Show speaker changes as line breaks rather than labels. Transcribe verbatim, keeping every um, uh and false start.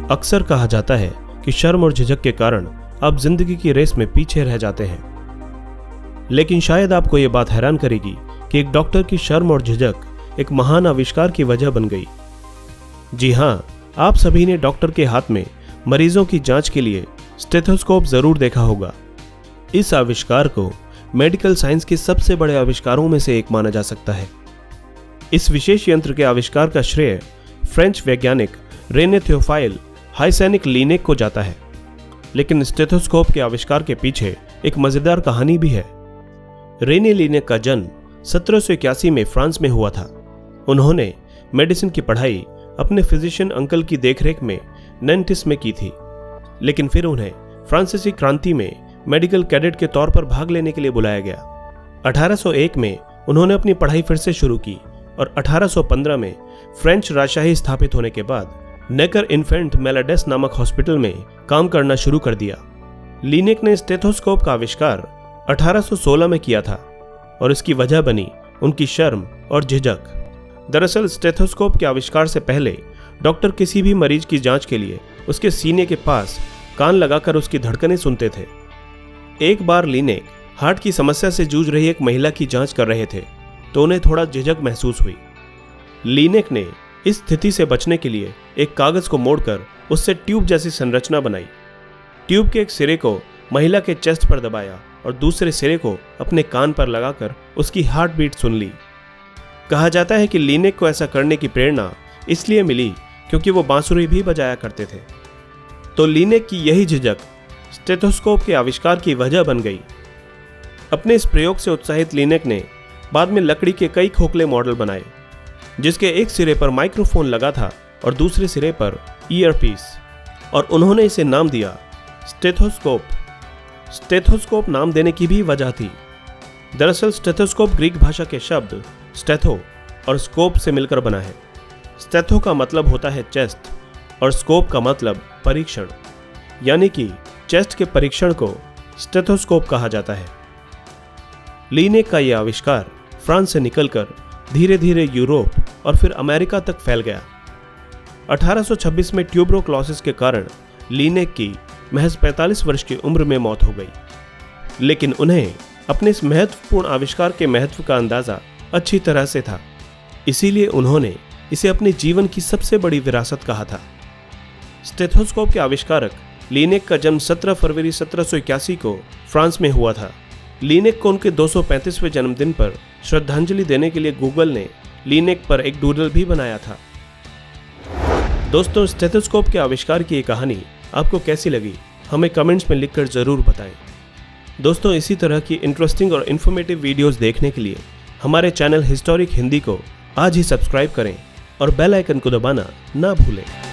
अक्सर कहा जाता है कि शर्म और झिझक के कारण आप जिंदगी की रेस में पीछे रह जाते हैं, लेकिन शायद आपको ये बात हैरान करेगी कि एक डॉक्टर की शर्म और झिझक एक महान आविष्कार की वजह बन गई। जी हाँ, आप सभी ने डॉक्टर के हाथ में मरीजों की जांच के लिए स्टेथोस्कोप जरूर देखा होगा। इस आविष्कार को मेडिकल साइंस के सबसे बड़े आविष्कारों में से एक माना जा सकता है। इस विशेष यंत्र के आविष्कार का श्रेय फ्रेंच वैज्ञानिक रेने थियोफाइल हाइसेनिक लीनेक को जाता है, लेकिन स्टेथोस्कोप के आविष्कार के पीछे एक मजेदार कहानी भी है। रेने लीनेक का जन्म सत्रह सौ इक्यासी में फ्रांस में हुआ था। उन्होंने मेडिसिन की पढ़ाई अपने फिजिशियन अंकल की देखरेख में नैंटिस में की थी, लेकिन फिर उन्हें फ्रांसीसी क्रांति में मेडिकल कैडेट के तौर पर भाग लेने के लिए बुलाया गया। अठारह सौ एक में उन्होंने अपनी पढ़ाई फिर से शुरू की और अठारह सौ पंद्रह में फ्रेंच राजशाही स्थापित होने के बाद नेकर-इन्फेंट मैलाडेस नामक हॉस्पिटल में काम करना शुरू कर दिया। लीनेक ने स्टेथोस्कोप का आविष्कार अठारह सौ सोलह में किया था और इसकी वजह बनी उनकी शर्म और झिझक। दरअसल स्टेथोस्कोप के आविष्कार से पहले डॉक्टर किसी भी मरीज की जांच के लिए उसके सीने के पास कान लगाकर उसकी धड़कनें सुनते थे। एक बार लीनेक हार्ट की समस्या से जूझ रही एक महिला की जांच कर रहे थे तो उन्हें थोड़ा झिझक महसूस हुई। लीनेक ने इस स्थिति से बचने के लिए एक कागज को मोड़कर उससे ट्यूब जैसी संरचना बनाई। ट्यूब के एक सिरे को महिला के चेस्ट पर दबाया और दूसरे सिरे को अपने कान पर लगाकर उसकी हार्ट बीट सुन ली। कहा जाता है कि लीनेक को ऐसा करने की प्रेरणा इसलिए मिली क्योंकि वो बांसुरी भी बजाया करते थे। तो लीनेक की यही झिझक स्टेथोस्कोप के आविष्कार की वजह बन गई। अपने इस प्रयोग से उत्साहित लीनेक ने बाद में लकड़ी के कई खोखले मॉडल बनाए, जिसके एक सिरे पर माइक्रोफोन लगा था और दूसरे सिरे पर ईयरपीस, और उन्होंने इसे नाम दिया स्टेथोस्कोप। स्टेथोस्कोप नाम देने की भी वजह थी। दरअसल स्टेथोस्कोप ग्रीक भाषा के शब्द स्टेथो और स्कोप से मिलकर बना है। स्टेथो का मतलब होता है चेस्ट और स्कोप का मतलब परीक्षण, यानी कि चेस्ट के परीक्षण को स्टेथोस्कोप कहा जाता है। लीनेक का यह आविष्कार फ्रांस से निकलकर धीरे धीरे यूरोप और फिर अमेरिका तक फैल गया। अठारह सौ छब्बीस में ट्यूबरोक्लोसिस के कारण लीनेक की महज पैंतालीस वर्ष की उम्र में मौत हो गई, लेकिन उन्हें अपने इस महत्वपूर्ण आविष्कार के महत्व का अंदाजा अच्छी तरह से था, इसीलिए उन्होंने इसे अपने जीवन की सबसे बड़ी विरासत कहा था। स्टेथोस्कोप के आविष्कारक लीनेक का जन्म सत्रह फरवरी सत्रह सौ इक्यासी को फ्रांस में हुआ था। लीनेक को उनके दो सौ पैंतीसवें जन्मदिन पर श्रद्धांजलि देने के लिए गूगल ने लीनेक पर एक डूडल भी बनाया था। दोस्तों, स्टेथोस्कोप के आविष्कार की ये कहानी आपको कैसी लगी हमें कमेंट्स में लिखकर जरूर बताएं। दोस्तों, इसी तरह की इंटरेस्टिंग और इन्फॉर्मेटिव वीडियोस देखने के लिए हमारे चैनल हिस्टोरिक हिंदी को आज ही सब्सक्राइब करें और बेल आइकन को दबाना ना भूलें।